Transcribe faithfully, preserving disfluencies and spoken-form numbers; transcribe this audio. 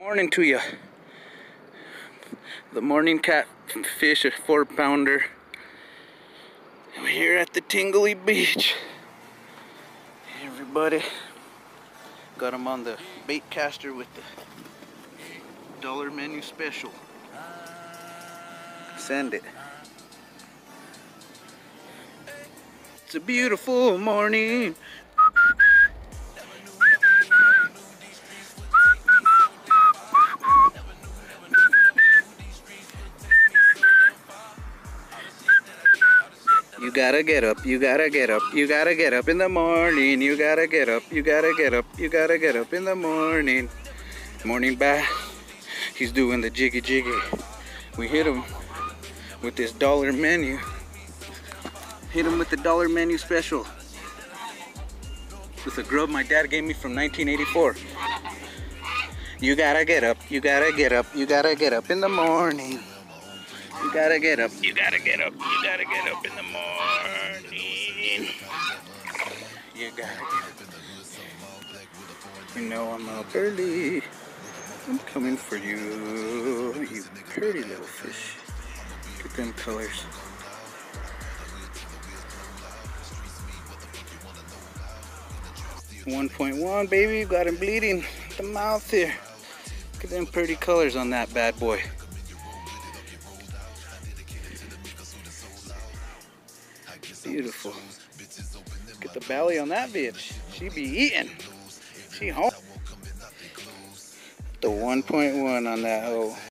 Morning to you. The morning catfish, a four pounder. We're here at the Tingley Beach. Everybody got them on the bait caster with the dollar menu special. Send it. It's a beautiful morning. You gotta get up, you gotta get up, you gotta get up in the morning, you gotta get up, you gotta get up, you gotta get up in the morning. Morning bath, he's doing the jiggy jiggy. We hit him with this dollar menu. Hit him with the dollar menu special. With a grub my dad gave me from nineteen eighty-four. You gotta get up, you gotta get up, you gotta get up in the morning. You gotta get up, you gotta get up, you gotta get up in the morning. You gotta get up. You know I'm up early. I'm coming for you, you pretty little fish. Look at them colors. one point one, baby, got him bleeding at the mouth here. Look at them pretty colors on that bad boy. Beautiful. Look at the belly on that bitch. She be eating. She home. The one point one on that hoe.